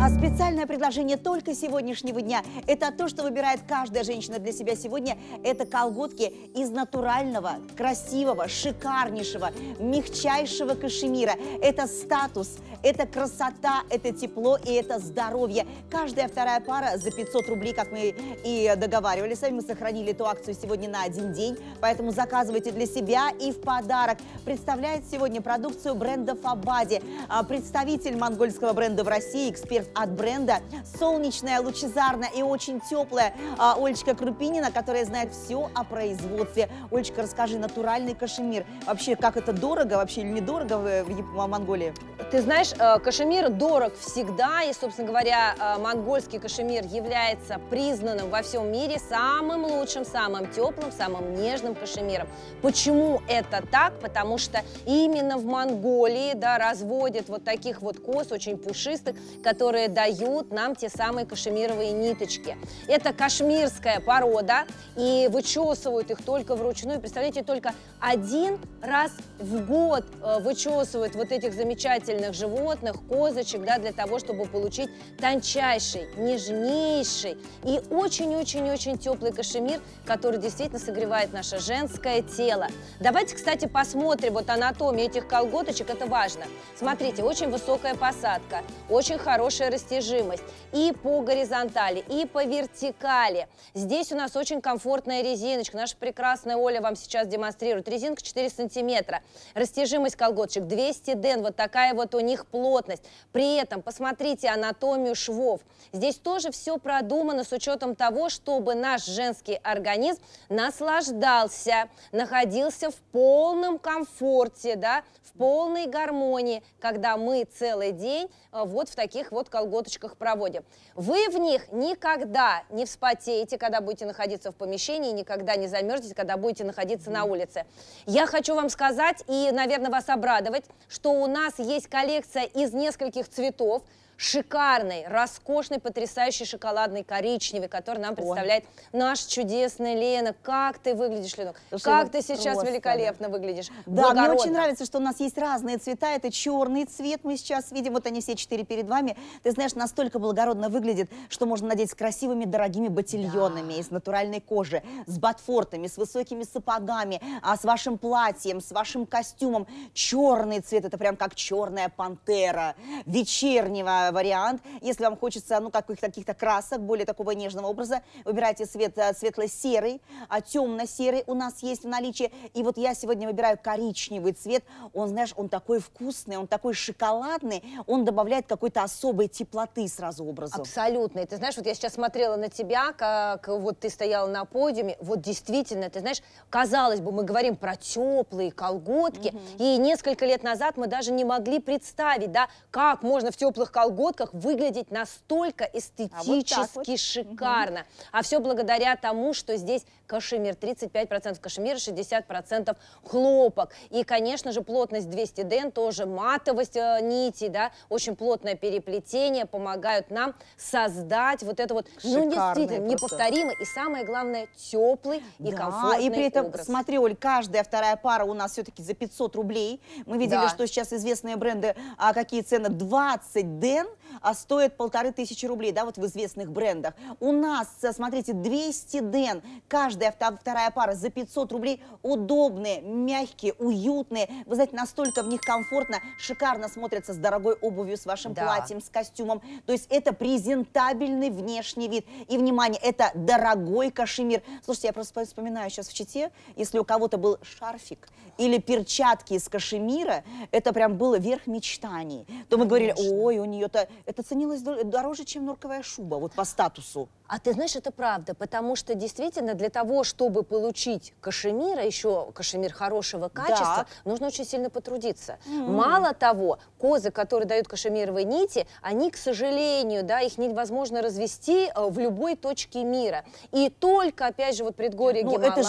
А специальное предложение только сегодняшнего дня – это то, что выбирает каждая женщина для себя сегодня. Это колготки из натурального, красивого, шикарнейшего, мягчайшего кашемира. Это статус, это красота, это тепло и это здоровье. Каждая вторая пара за 500 рублей, как мы и договаривались с вами. Мы сохранили эту акцию сегодня на один день, поэтому заказывайте для себя и в подарок. Представляет сегодня продукцию бренда Фабади. Представитель монгольского бренда в России, эксперт от бренда, солнечная, лучезарная и очень теплая Олечка Крупинина, которая знает все о производстве. Олечка, расскажи, натуральный кашемир. Вообще, как это дорого, вообще или недорого в Монголии? Ты знаешь, кашемир дорог всегда, и, собственно говоря, монгольский кашемир является признанным во всем мире самым лучшим, самым теплым, самым нежным кашемиром. Почему это так? Потому что именно в Монголии, да, разводят вот таких вот коз, очень пушистых, которые дают нам те самые кашемировые ниточки. Это кашмирская порода, и вычесывают их только вручную. Представляете, только один раз в год вычесывают вот этих замечательных животных, козочек, да, для того, чтобы получить тончайший, нежнейший и очень-очень-очень теплый кашемир, который действительно согревает наше женское тело. Давайте, кстати, посмотрим вот анатомию этих колготочек, это важно. Смотрите, очень высокая посадка, очень хорошая растяжимость и по горизонтали, и по вертикали. Здесь у нас очень комфортная резиночка. Наша прекрасная Оля вам сейчас демонстрирует. Резинка 4 сантиметра. Растяжимость колготочек 200 ден. Вот такая вот у них плотность. При этом посмотрите анатомию швов. Здесь тоже все продумано с учетом того, чтобы наш женский организм наслаждался, находился в полном комфорте, да, в полной гармонии, когда мы целый день вот в таких вот колготочках проводим. Вы в них никогда не вспотеете, когда будете находиться в помещении, никогда не замерзнете, когда будете находиться на улице. Я хочу вам сказать и, наверное, вас обрадовать, что у нас есть коллекция из нескольких цветов, шикарный, роскошный, потрясающий шоколадный коричневый, который нам представляет наша чудесная Лена. Как ты выглядишь, Ленок? Как ты сейчас великолепно выглядишь. Да, мне очень нравится, что у нас есть разные цвета. Это черный цвет мы сейчас видим. Вот они все 4 перед вами. Ты знаешь, настолько благородно выглядит, что можно надеть с красивыми дорогими ботильонами из натуральной кожи, с ботфортами, с высокими сапогами, с вашим платьем, с вашим костюмом. Черный цвет, это прям как черная пантера. Вечернего вариант. Если вам хочется, ну, каких-то красок, более такого нежного образа, выбирайте цвет светло-серый, темно-серый у нас есть в наличии. И вот я сегодня выбираю коричневый цвет. Он, знаешь, он такой вкусный, он такой шоколадный, он добавляет какой-то особой теплоты сразу образу. Абсолютно. И ты знаешь, вот я сейчас смотрела на тебя, как вот ты стояла на подиуме, вот действительно, ты знаешь, казалось бы, мы говорим про теплые колготки, и несколько лет назад мы даже не могли представить, да, как можно в теплых колготках выглядеть настолько эстетически шикарно. А все благодаря тому, что здесь кашемир, 35% кашемира, 60% хлопок. И, конечно же, плотность 200 ден, тоже матовость нитей, да, очень плотное переплетение помогают нам создать вот это вот, ну, действительно, неповторимый и, самое главное, теплый и комфортный и при этом, образ. смотри, Оль, каждая вторая пара у нас все-таки за 500 рублей. Мы видели, что сейчас известные бренды, какие цены, 20 ден, стоит 1500 рублей, да, вот в известных брендах. У нас, смотрите, 200 ден, каждая вторая пара за 500 рублей, удобные, мягкие, уютные. Вы знаете, настолько в них комфортно, шикарно смотрятся с дорогой обувью, с вашим платьем, с костюмом. То есть это презентабельный внешний вид. И, внимание, это дорогой кашемир. Слушайте, я просто вспоминаю сейчас в Чите, если у кого-то был шарфик или перчатки из кашемира, это прям было верх мечтаний. То мы говорили, ой, у нее-то это ценилось дороже, чем норковая шуба, вот по статусу. А ты знаешь, это правда, потому что действительно для того, чтобы получить кашемир, а еще кашемир хорошего качества, нужно очень сильно потрудиться. Мало того, козы, которые дают кашемировые нити, они, к сожалению, да, их невозможно развести в любой точке мира. И только, опять же, вот предгорье Гималаев. Это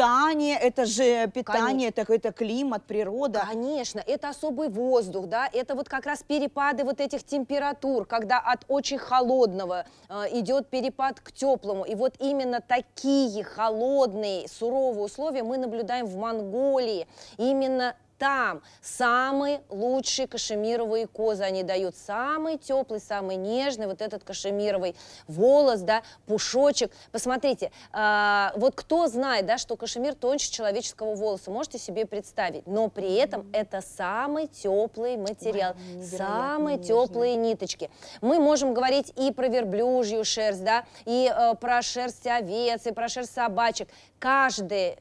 же питание, это климат, природа. Конечно, это особый воздух, да, это вот как раз перепады вот этих температур, когда от очень холодного идет перепад к теплому. И вот именно такие холодные, суровые условия мы наблюдаем в Монголии. Именно там самые лучшие кашемировые козы, они дают самый теплый, самый нежный вот этот кашемировый волос, да, пушочек. Посмотрите, вот кто знает, да, что кашемир тоньше человеческого волоса, можете себе представить, но при этом это самый теплый материал, самые теплые ниточки. Мы можем говорить и про верблюжью шерсть, да, и про шерсть овец, и про шерсть собачек. Каждое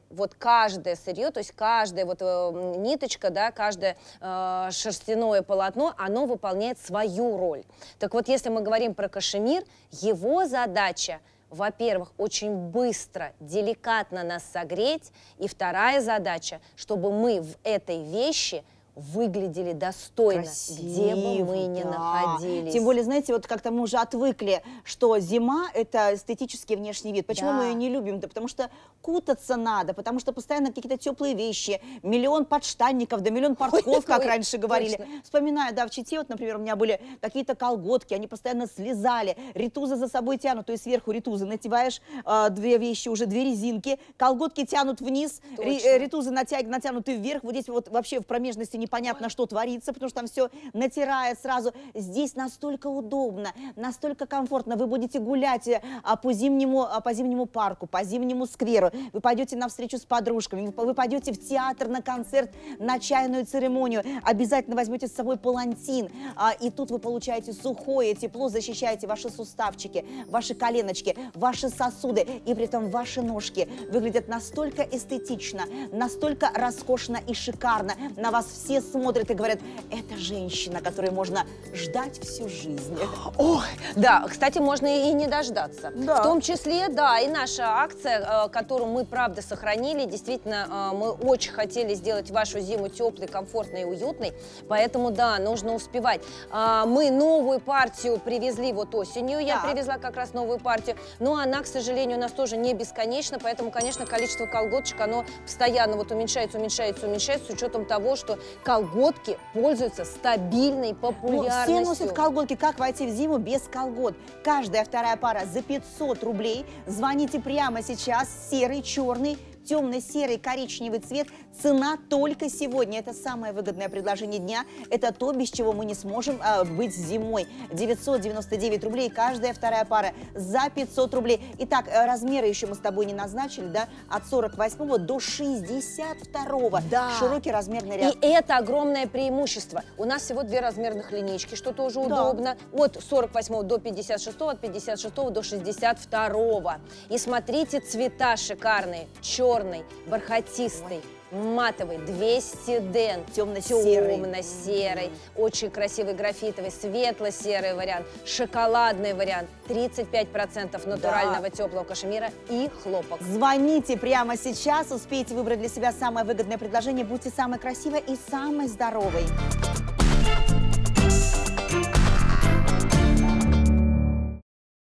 сырье, то есть каждая вот ниточка, да, каждое шерстяное полотно, оно выполняет свою роль. Так вот, если мы говорим про кашемир, его задача, во-первых, очень быстро, деликатно нас согреть, и вторая задача, чтобы мы в этой вещи выглядели достойно, где бы мы ни находились. Тем более, знаете, вот как-то мы уже отвыкли, что зима – это эстетический внешний вид. Почему мы ее не любим? Да потому что кутаться надо, потому что постоянно какие-то теплые вещи, миллион подштанников, да миллион портков, как раньше говорили. Вспоминаю, да, в Чите, вот, например, у меня были какие-то колготки, они постоянно слезали, ритузы за собой тянут, то есть сверху ритузы надеваешь, две вещи, уже две резинки, колготки тянут вниз, ритузы натянуты вверх, вот здесь вот вообще в промежности непонятно, что творится, потому что там все натирает сразу. Здесь настолько удобно, настолько комфортно. Вы будете гулять по зимнему парку, по зимнему скверу. Вы пойдете на встречу с подружками, вы пойдете в театр, на концерт, на чайную церемонию. Обязательно возьмете с собой палантин. И тут вы получаете сухое тепло, защищаете ваши суставчики, ваши коленочки, ваши сосуды. И при этом ваши ножки выглядят настолько эстетично, настолько роскошно и шикарно. На вас все смотрят и говорят, это женщина, которой можно ждать всю жизнь. Ой, да, кстати, можно и не дождаться. Да. В том числе, да, и наша акция, которую мы, правда, сохранили, действительно, мы очень хотели сделать вашу зиму теплой, комфортной и уютной, поэтому, да, нужно успевать. Мы новую партию привезли вот осенью, я привезла как раз новую партию, но она, к сожалению, у нас тоже не бесконечна, поэтому, конечно, количество колготочек, оно постоянно вот уменьшается с учетом того, что колготки пользуются стабильной популярностью. Все носят колготки. Как войти в зиму без колгот? Каждая вторая пара за 500 рублей. Звоните прямо сейчас. Серый, черный, темно-серый, коричневый цвет. Цена только сегодня. Это самое выгодное предложение дня. Это то, без чего мы не сможем быть зимой. 999 рублей каждая вторая пара за 500 рублей. Итак, размеры еще мы с тобой не назначили, да? От 48 до 62. Да. Широкий размерный ряд. И это огромное преимущество. У нас всего две размерных линейки, что тоже удобно. От 48 до 56, от 56 до 62. И смотрите, цвета шикарные. Черный, бархатистый, матовый, 200 ден, темно-серый, очень красивый графитовый, светло-серый вариант, шоколадный вариант, 35% натурального теплого кашемира и хлопок. Звоните прямо сейчас, успейте выбрать для себя самое выгодное предложение, будьте самой красивой и самой здоровой.